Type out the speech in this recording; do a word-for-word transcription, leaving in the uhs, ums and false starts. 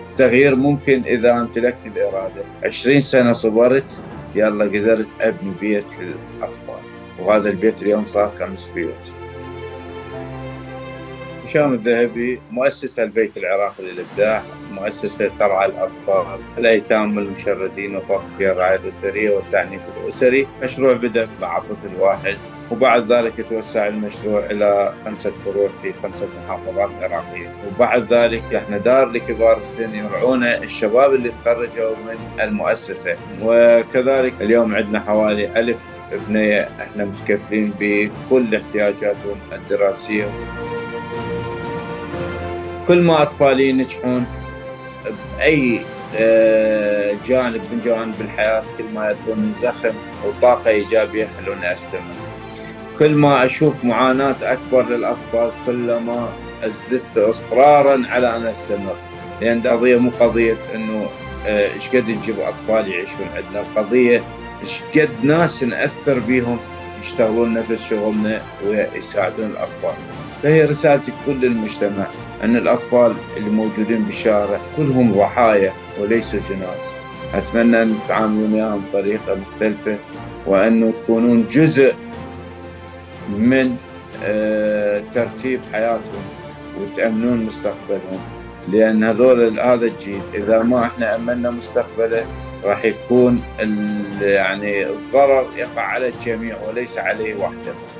التغيير ممكن إذا امتلكت الإرادة. عشرين سنة صبرت، يلا قدرت أبني بيت للأطفال، وهذا البيت اليوم صار خمس بيوت. هشام الذهبي مؤسس البيت العراقي للإبداع، مؤسسة ترعى الأطفال الأيتام والمشردين وتوفير الرعاية الأسرية والتعنيف الأسري. مشروع بدأ مع طفل واحد، وبعد ذلك يتوسع المشروع إلى خمسة فروع في خمسة محافظات عراقية. وبعد ذلك احنا دار لكبار السن يرعون الشباب اللي تخرجوا من المؤسسة. وكذلك اليوم عندنا حوالي ألف ابنية احنا متكفلين بكل احتياجاتهم الدراسية. كل ما أطفالي ينجحون بأي جانب من جوانب الحياة، كل ما يعطوني زخم وطاقة إيجابية خلوني أستمر. كل ما أشوف معاناة أكبر للأطفال كلما ازددت إصرارا على أن أستمر، لأن القضية مو قضية إنه إيش قد نجيب أطفال يعيشون عندنا، القضية إيش قد ناس نأثر بيهم يشتغلون نفس شغلنا ويساعدون الأطفال. فهي رسالتي كل المجتمع أن الأطفال اللي موجودين بالشارع كلهم ضحايا وليسوا جنات. أتمنى أن تتعاملون وياهم بطريقة مختلفة، وأنه تكونون جزء من ترتيب حياتهم وتأمنون مستقبلهم، لأن هذول هذا الجيل إذا ما إحنا أمنا مستقبله راح يكون يعني الضرر يقع على الجميع وليس عليه وحده.